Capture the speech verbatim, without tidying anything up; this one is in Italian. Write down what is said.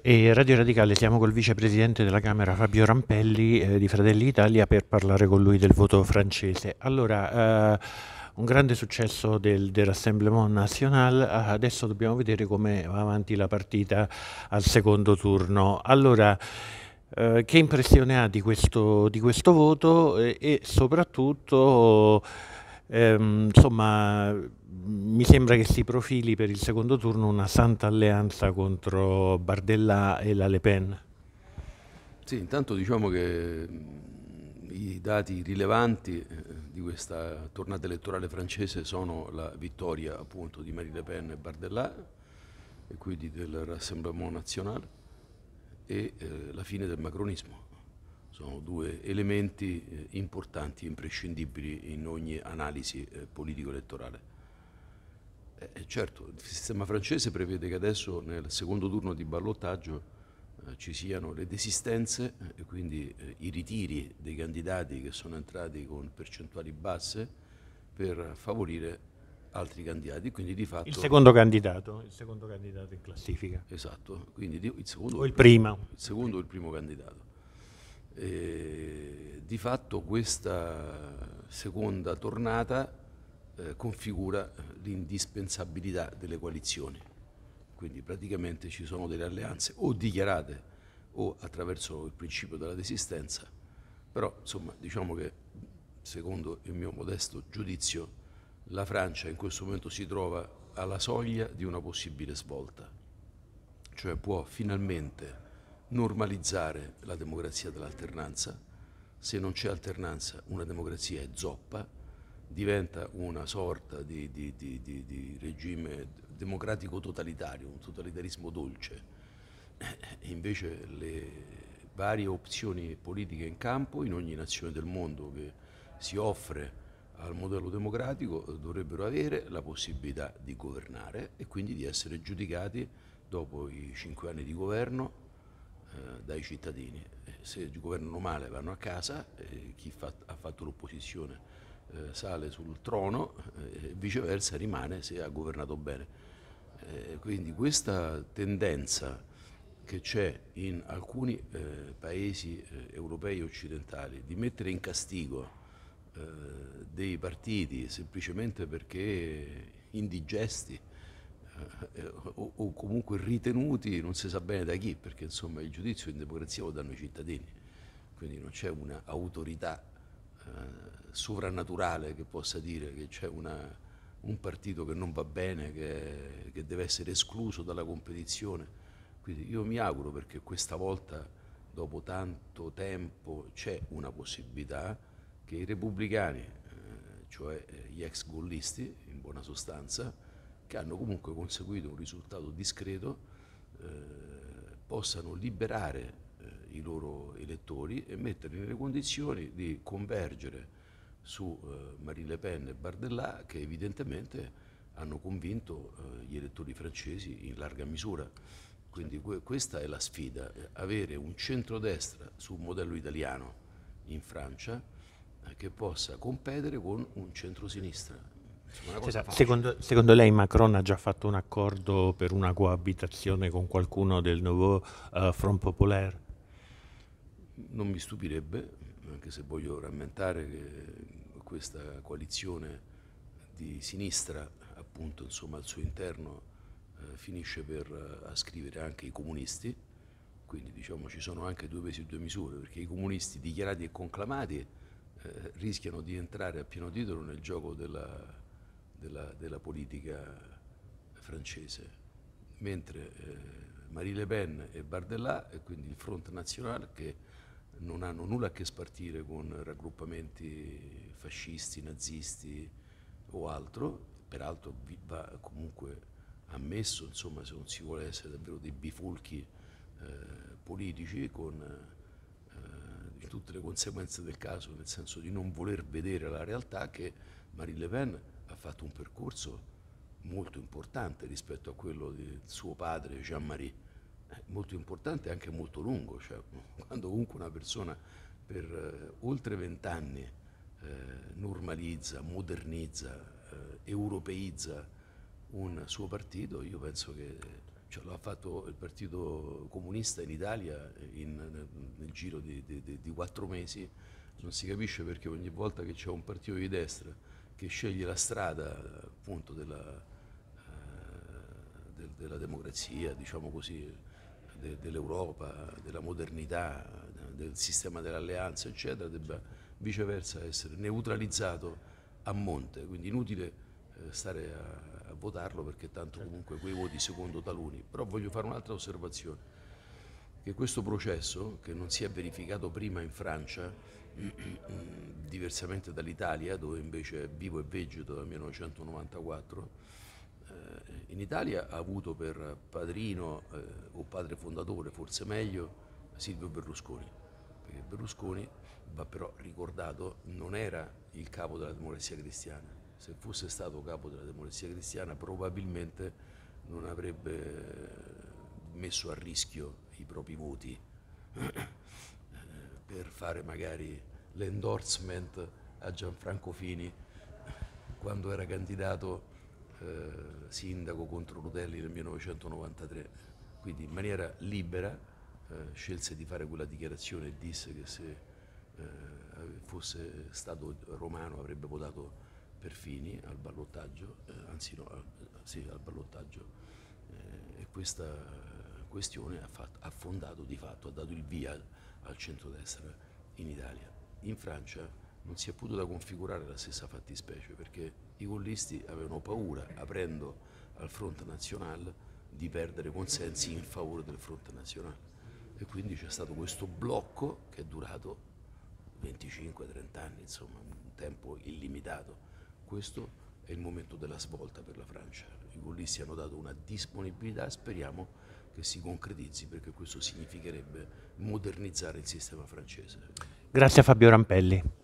E Radio Radicale siamo col vicepresidente della Camera Fabio Rampelli eh, di Fratelli d'Italia per parlare con lui del voto francese. Allora, eh, un grande successo del, del Rassemblement National, ah, adesso dobbiamo vedere come va avanti la partita al secondo turno. Allora, eh, che impressione ha di questo, di questo voto e, e soprattutto, ehm, insomma, mi sembra che si profili per il secondo turno una santa alleanza contro Bardella e la Le Pen. Sì, intanto diciamo che mh, i dati rilevanti eh, di questa tornata elettorale francese sono la vittoria appunto di Marine Le Pen e Bardella e quindi del Rassemblement National e eh, la fine del macronismo. Sono due elementi eh, importanti, imprescindibili in ogni analisi eh, politico-elettorale. Eh, certo, il sistema francese prevede che adesso nel secondo turno di ballottaggio eh, ci siano le desistenze eh, e quindi eh, i ritiri dei candidati che sono entrati con percentuali basse per favorire altri candidati, quindi di Il fatto, secondo candidato, il secondo candidato in classifica. esatto, quindi di- il secondo o O il il primo, primo. il secondo o il primo candidato. E di fatto questa seconda tornata eh, configura l'indispensabilità delle coalizioni, quindi praticamente ci sono delle alleanze o dichiarate o attraverso il principio della desistenza, però insomma diciamo che secondo il mio modesto giudizio la Francia in questo momento si trova alla soglia di una possibile svolta, cioè può finalmente normalizzare la democrazia dell'alternanza. Se non c'è alternanza, una democrazia è zoppa, diventa una sorta di, di, di, di, di regime democratico totalitario, un totalitarismo dolce. E invece le varie opzioni politiche in campo in ogni nazione del mondo che si offre al modello democratico dovrebbero avere la possibilità di governare e quindi di essere giudicati dopo i cinque anni di governo eh, dai cittadini. Eh, se governano male vanno a casa, eh, chi fa, ha fatto l'opposizione eh, sale sul trono eh, e viceversa rimane se ha governato bene. Eh, quindi questa tendenza che c'è in alcuni eh, paesi eh, europei occidentali di mettere in castigo eh, dei partiti semplicemente perché indigesti eh, o, o comunque ritenuti non si sa bene da chi, perché insomma il giudizio in democrazia lo danno i cittadini, quindi non c'è un'autorità eh, sovrannaturale che possa dire che c'è una, un partito che non va bene, che, che deve essere escluso dalla competizione. Quindi io mi auguro perché questa volta, dopo tanto tempo, c'è una possibilità che i repubblicani, eh, cioè eh, gli ex gollisti, in buona sostanza, che hanno comunque conseguito un risultato discreto, eh, possano liberare eh, i loro elettori e metterli nelle condizioni di convergere su eh, Marine Le Pen e Bardella, che evidentemente hanno convinto eh, gli elettori francesi in larga misura. Quindi que- questa è la sfida, eh, avere un centrodestra sul modello italiano in Francia eh, che possa competere con un centrosinistra. Insomma, è una cosa Senta, facile. secondo, secondo lei Macron ha già fatto un accordo per una coabitazione con qualcuno del nuovo eh, Front Populaire? Non mi stupirebbe, anche se voglio rammentare che questa coalizione di sinistra, appunto, insomma, al suo interno eh, finisce per eh, ascrivere anche i comunisti, quindi diciamo ci sono anche due pesi e due misure, perché i comunisti dichiarati e conclamati eh, rischiano di entrare a pieno titolo nel gioco della, della, della politica francese, mentre eh, Marie Le Pen e Bardella, e quindi il Front National, che non hanno nulla a che spartire con raggruppamenti fascisti, nazisti o altro, peraltro va comunque ammesso, insomma, se non si vuole essere davvero dei bifulchi eh, politici, con eh, tutte le conseguenze del caso, nel senso di non voler vedere la realtà che Marine Le Pen ha fatto un percorso molto importante rispetto a quello del suo padre Jean-Marie, eh, molto importante e anche molto lungo, cioè, quando comunque una persona per eh, oltre vent'anni eh, normalizza, modernizza, eh, europeizza un suo partito, io penso che cioè, l'ha fatto il Partito Comunista in Italia in, nel, nel giro di, di, di, di quattro mesi. Non si capisce perché ogni volta che c'è un partito di destra che sceglie la strada appunto della, eh, del, della democrazia, diciamo così, de, dell'Europa, della modernità, del sistema delle alleanze, eccetera, debba viceversa essere neutralizzato a monte. Quindi inutile eh, stare a a votarlo perché tanto comunque quei voti secondo taluni. Però voglio fare un'altra osservazione, che questo processo, che non si è verificato prima in Francia, diversamente dall'Italia, dove invece è vivo e vegeto dal millenovecentonovantaquattro, eh, in Italia ha avuto per padrino eh, o padre fondatore, forse meglio, Silvio Berlusconi, perché Berlusconi, va però ricordato, non era il capo della Democrazia Cristiana. Se fosse stato capo della Democrazia Cristiana probabilmente non avrebbe messo a rischio i propri voti per fare magari l'endorsement a Gianfranco Fini quando era candidato eh, sindaco contro Rutelli nel millenovecentonovantatré. Quindi in maniera libera eh, scelse di fare quella dichiarazione e disse che se eh, fosse stato romano avrebbe votato per Fini al ballottaggio, eh, anzi no, al, sì, al ballottaggio, eh, e questa questione ha, fatto, ha fondato di fatto, ha dato il via al centrodestra in Italia. In Francia non si è potuta configurare la stessa fattispecie perché i gollisti avevano paura, aprendo al Front National, di perdere consensi in favore del Front National, e quindi c'è stato questo blocco che è durato venticinque trenta anni, insomma un tempo illimitato. Questo è il momento della svolta per la Francia. I gollisti hanno dato una disponibilità e speriamo che si concretizzi, perché questo significherebbe modernizzare il sistema francese. Grazie a Fabio Rampelli.